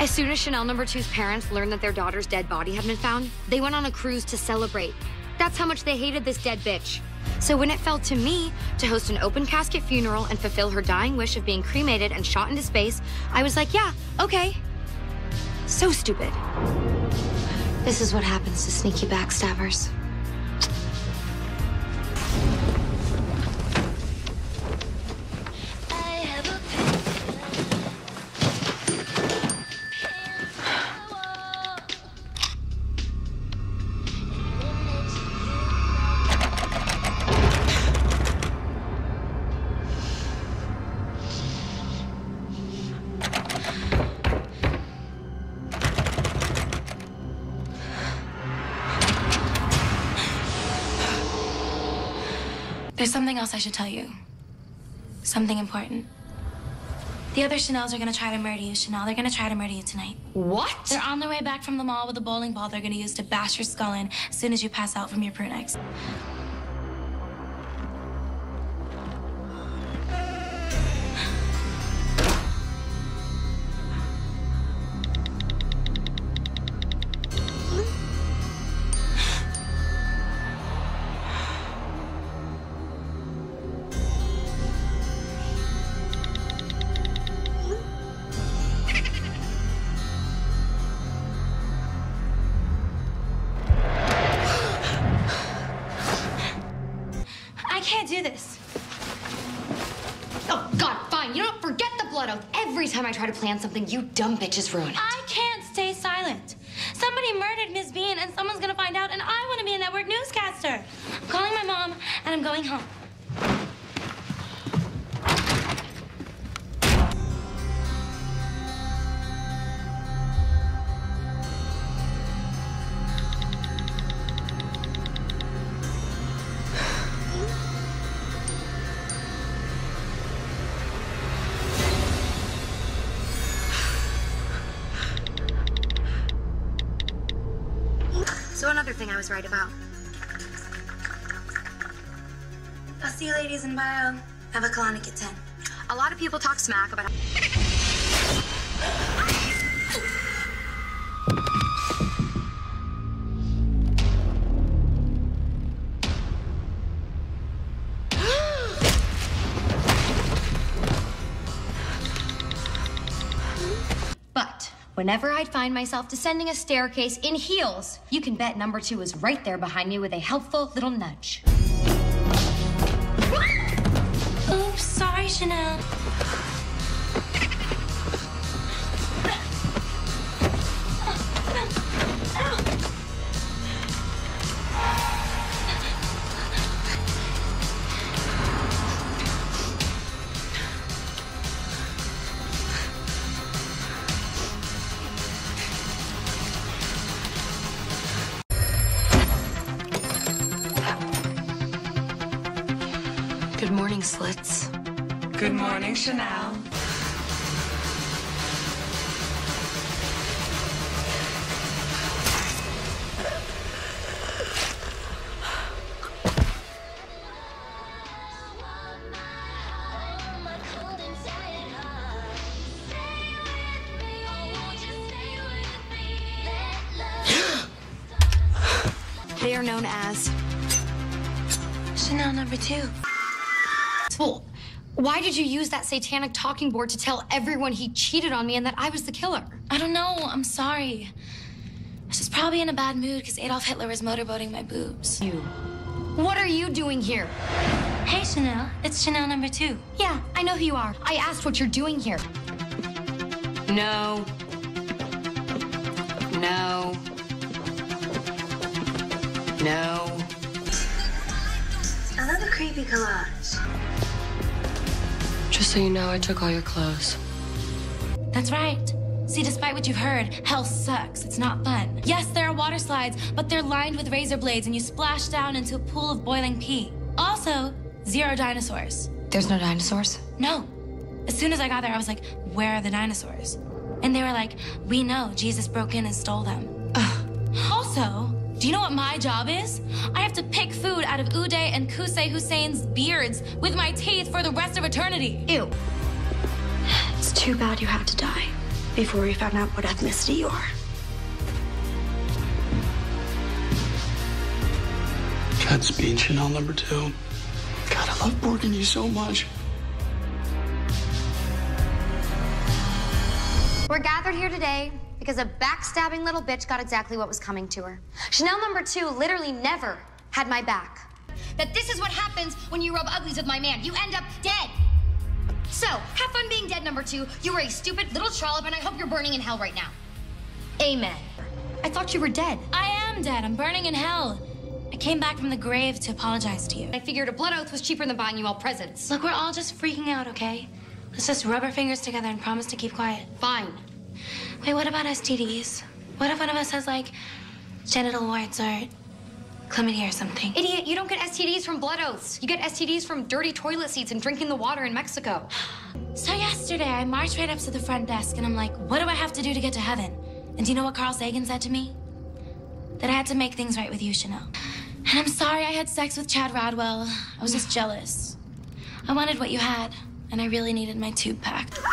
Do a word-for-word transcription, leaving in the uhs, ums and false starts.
As soon as Chanel number two's parents learned that their daughter's dead body had been found, they went on a cruise to celebrate. That's how much they hated this dead bitch. So when it fell to me to host an open casket funeral and fulfill her dying wish of being cremated and shot into space, I was like, yeah, okay. So stupid. This is what happens to sneaky backstabbers. There's something else I should tell you. Something important. The other Chanels are gonna try to murder you, Chanel. They're gonna try to murder you tonight. What? They're on their way back from the mall with a bowling ball they're gonna use to bash your skull in as soon as you pass out from your Prunex. I can't do this. Oh, God, fine. You know what? Forget the blood oath. Every time I try to plan something, you dumb bitches ruin it. I can't stay silent. Somebody murdered Miss Bean, and someone's gonna find out, and I want to be a network newscaster. I'm calling my mom, and I'm going home. So another thing I was right about. I'll see you ladies in bio. Have a colonic at ten. A lot of people talk smack about... But whenever I'd find myself descending a staircase in heels, you can bet number two is right there behind me with a helpful little nudge. Oops, sorry, Chanel. Good morning, Slits. Good morning, Chanel. They are known as... Chanel number two. Well, why did you use that satanic talking board to tell everyone he cheated on me and that I was the killer? I don't know. I'm sorry. I was just probably in a bad mood because Adolf Hitler was motorboating my boobs. You. What are you doing here? Hey, Chanel. It's Chanel number two. Yeah, I know who you are. I asked what you're doing here. No. No. No. Another creepy collage. Just so you know, I took all your clothes. That's right. See, despite what you've heard, hell sucks. It's not fun. Yes, there are water slides, but they're lined with razor blades and you splash down into a pool of boiling pee. Also, zero dinosaurs. There's no dinosaurs? No. As soon as I got there, I was like, where are the dinosaurs? And they were like, we know Jesus broke in and stole them. Ugh. Also, do you know what my job is? I have to pick food out of Uday and Qusay Hussein's beards with my teeth for the rest of eternity. Ew. It's too bad you had to die. before we found out what ethnicity you are. Godspeed, Chanel number two. God, I love Burgundy so much. We're gathered here today because a backstabbing little bitch got exactly what was coming to her. Chanel number two literally never had my back. That this is what happens when you rub uglies with my man. You end up dead. So, have fun being dead, number two. You were a stupid little trollop, and I hope you're burning in hell right now. Amen. I thought you were dead. I am dead. I'm burning in hell. I came back from the grave to apologize to you. I figured a blood oath was cheaper than buying you all presents. Look, we're all just freaking out, okay? Let's just rub our fingers together and promise to keep quiet. Fine. Wait, what about S T Ds? What if one of us has, like, genital warts or chlamydia or something? Idiot, you don't get S T Ds from blood oaths. You get S T Ds from dirty toilet seats and drinking the water in Mexico. So yesterday, I marched right up to the front desk, and I'm like, what do I have to do to get to heaven? And do you know what Carl Sagan said to me? That I had to make things right with you, Chanel. And I'm sorry I had sex with Chad Radwell. I was just jealous. I wanted what you had, and I really needed my tube packed.